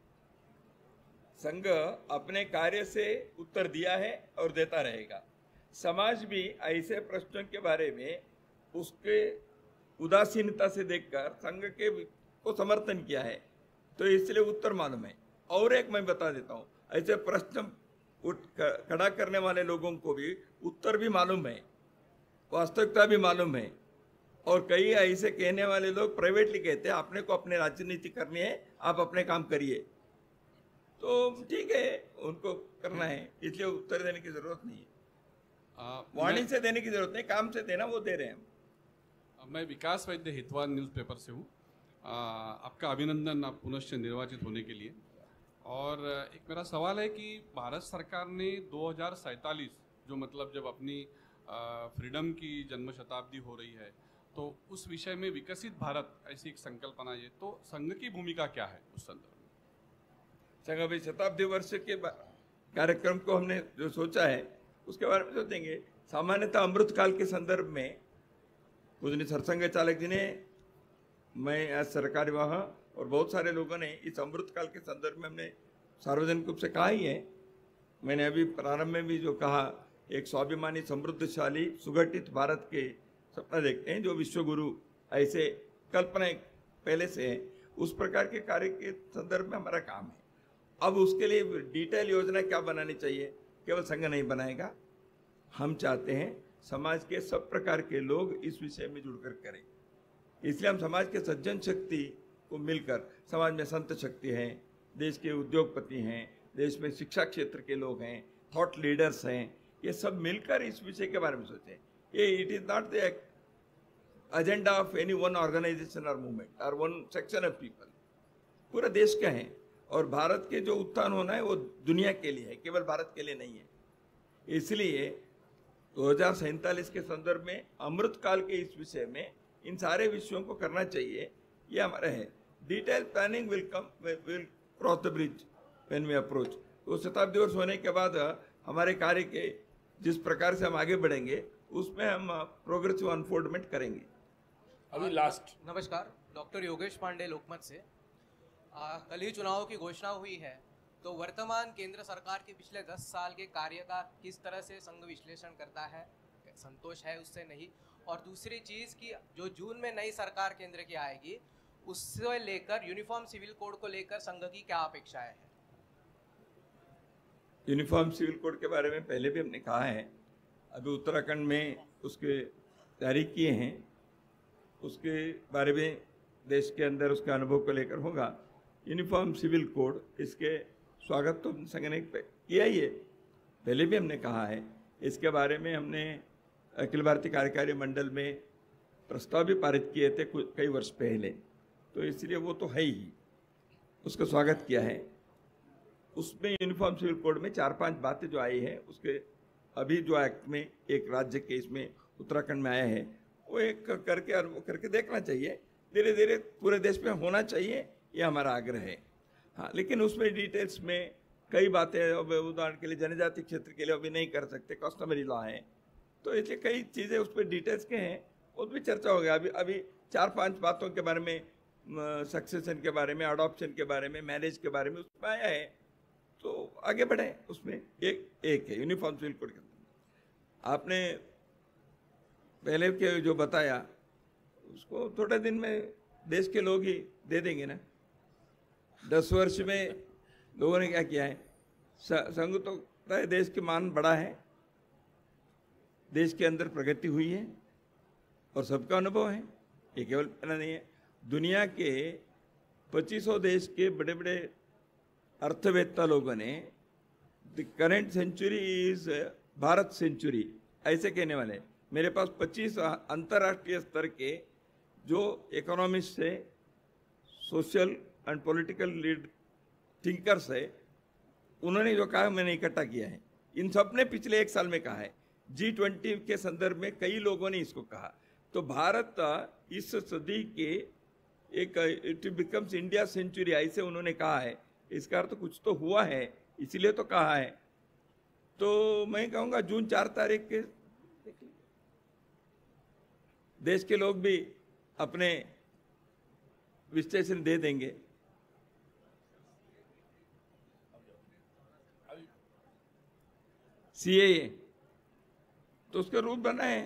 संघ अपने कार्य से उत्तर दिया है और देता रहेगा। समाज भी ऐसे प्रश्नों के बारे में उसके उदासीनता से देखकर संघ के को समर्थन किया है, तो इसलिए उत्तर मालूम है। और एक मैं बता देता हूँ, ऐसे प्रश्न उठ खड़ा करने वाले लोगों को भी उत्तर भी मालूम है, वास्तविकता भी मालूम है, और कई ऐसे कहने वाले लोग प्राइवेटली कहते हैं अपने को अपने राजनीति करनी है, आप अपने काम करिए, तो ठीक है, उनको करना है, इसलिए उत्तर देने की जरूरत नहीं है। वाणी से देने की जरूरत नहीं, काम से देना वो दे रहे हैं।
मैं विकास वैद्य हितवान न्यूज़पेपर से हूँ। आपका अभिनंदन, आप पुनश्च निर्वाचित होने के लिए। और एक मेरा सवाल है कि भारत सरकार ने दो हज़ार सैंतालीस, जो मतलब जब अपनी फ्रीडम की जन्म शताब्दी हो रही है, तो उस विषय में विकसित भारत ऐसी एक संकल्पना है, तो संघ की भूमिका क्या है उस संदर्भ में?
संघ अभी शताब्दी वर्ष के कार्यक्रम को हमने जो सोचा है उसके बारे में सोचेंगे। सामान्यतः अमृतकाल के संदर्भ में पूजनीय सरसंघ चालक जी ने, मैं आज सरकारी वहाँ और बहुत सारे लोगों ने इस अमृतकाल के संदर्भ में हमने सार्वजनिक रूप से कहा ही है। मैंने अभी प्रारंभ में भी जो कहा, एक स्वाभिमानी समृद्धशाली सुगठित भारत के सपना देखते हैं, जो विश्व गुरु ऐसे कल्पना पहले से है, उस प्रकार के कार्य के संदर्भ में हमारा काम है। अब उसके लिए डिटेल योजना क्या बनानी चाहिए, केवल संघ नहीं बनाएगा। हम चाहते हैं समाज के सब प्रकार के लोग इस विषय में जुड़कर करें। इसलिए हम समाज के सज्जन शक्ति को मिलकर, समाज में संत शक्ति हैं, देश के उद्योगपति हैं, देश में शिक्षा क्षेत्र के लोग हैं, थॉट लीडर्स हैं, ये सब मिलकर इस विषय के बारे में सोचें। ये it is not the agenda of any one organisation और मूवमेंट और वन सेक्शन ऑफ पीपल, पूरा देश का है। और भारत के जो उत्थान होना है वो दुनिया के लिए है, केवल भारत के लिए नहीं है। इसलिए दो हजार सैंतालीस के संदर्भ में अमृत काल के इस विषय में इन सारे विषयों को करना चाहिए, ये हमारा है। Detail planning will come will cross the bridge when we approach. तो शताब्दी वर्ष होने के बाद हमारे कार्य के जिस प्रकार से हम आगे बढ़ेंगे उसमें हम प्रोग्रेसिव अनफोल्डमेंट करेंगे।
अभी लास्ट।
नमस्कार, डॉक्टर योगेश पांडे लोकमत से। आ, कल ही चुनाव की घोषणा हुई है, तो वर्तमान केंद्र सरकार के पिछले दस साल के कार्य का किस तरह से संघ विश्लेषण करता है, संतोष है उससे नहीं? और दूसरी चीज़ कि जो जून में नई सरकार केंद्र की आएगी उससे लेकर यूनिफॉर्म सिविल कोड को लेकर संघ की क्या अपेक्षाएं हैं?
यूनिफॉर्म सिविल कोड के बारे में पहले भी हमने कहा है, अभी उत्तराखंड में उसके तैयारी किए हैं, उसके बारे में देश के अंदर उसके अनुभव को लेकर होगा। यूनिफॉर्म सिविल कोड, इसके स्वागत तो संघ ने किया ही है, पहले भी हमने कहा है। इसके बारे में हमने अखिल भारतीय कार्यकारी मंडल में प्रस्ताव भी पारित किए थे कुछ कई वर्ष पहले, तो इसलिए वो तो है ही, उसका स्वागत किया है। उसमें यूनिफॉर्म सिविल कोड में चार पांच बातें जो आई है, उसके अभी जो एक्ट में एक राज्य के इसमें उत्तराखंड में आया है, वो एक करके अनुभव करके देखना चाहिए। धीरे धीरे पूरे देश में होना चाहिए, ये हमारा आग्रह है। हाँ, लेकिन उसमें डिटेल्स में कई बातें, उदाहरण के लिए जनजाति क्षेत्र के लिए अभी नहीं कर सकते, कस्टमरी लॉ है, तो इसलिए कई चीज़ें उस पर डिटेल्स के हैं, उस पर चर्चा हो गया। अभी अभी चार पांच बातों के बारे में, सक्सेशन के बारे में, अडॉप्शन के बारे में, मैरिज के बारे में उसमें आया है, तो आगे बढ़े। उसमें एक एक है यूनिफॉर्म सिविल कोड के अंदर। आपने पहले के जो बताया उसको थोड़े दिन में देश के लोग ही दे देंगे ना। दस वर्ष में लोगों ने क्या किया है, संघ तो देश के मान बढ़ा है, देश के अंदर प्रगति हुई है और सबका अनुभव है, ये केवल पहला नहीं है। दुनिया के पच्चीसों देश के बड़े बड़े अर्थवेत्ता लोगों ने the current century is Bharat century ऐसे कहने वाले। मेरे पास पच्चीस अंतर्राष्ट्रीय स्तर के जो इकोनॉमिस्ट से social and political lead thinkers है, उन्होंने जो कहा मैंने इकट्ठा किया है। इन सब ने पिछले एक साल में कहा है, जी ट्वेंटी के संदर्भ में कई लोगों ने इसको कहा। तो भारत इस सदी के एक इट बिकम्स इंडिया सेंचुरी ऐसे उन्होंने कहा है। इसका अर्थ तो कुछ तो हुआ है, इसीलिए तो कहा है। तो मैं कहूँगा जून चार तारीख के देश के लोग भी अपने विश्लेषण दे देंगे। सीएए तो उसका रूप बना है,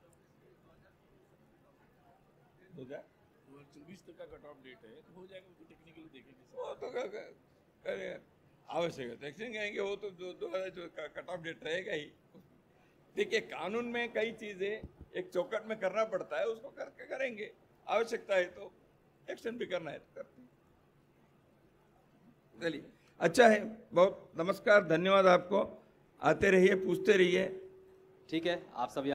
चौबीस तक का कट ऑफ डेट है, तो हो जाएगा, वो टेक्निकली देखेंगे।
वो तो आवश्यक है, देखेंगे वो तो दो दो जो कट ऑफ डेट रहेगा ही। देखिए, कानून में कई चीजें एक चौकट में करना पड़ता है, उसको करके करेंगे। आवश्यकता है तो एक्शन भी करना है तो करते हैं। चलिए, अच्छा है, बहुत नमस्कार, धन्यवाद आपको। आते रहिए, पूछते रहिए।
ठीक है, आप सभी